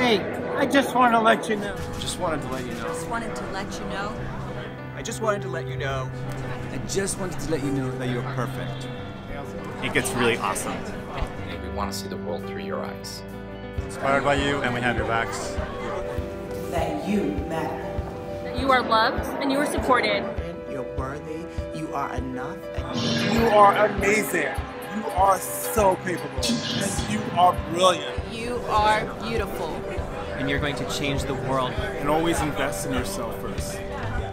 Hey, I just want to let you know. Just wanted to let you know. Just wanted to let you know. I just wanted to let you know. I just wanted to let you know that you're perfect. It gets really awesome. We want to see the world through your eyes. Inspired by you, and we have your backs. That you matter. You are loved and you are supported. You're worthy. You are enough. You are amazing. You are so capable. And you are brilliant. You are beautiful. And you're going to change the world. And always invest in yourself first.